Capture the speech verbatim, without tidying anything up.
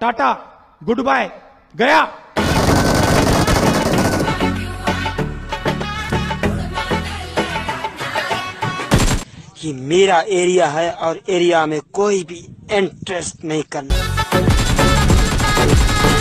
Tata good by गया। ये मेरा area है और एरिया में कोई भी इंटरेस्ट नहीं करना।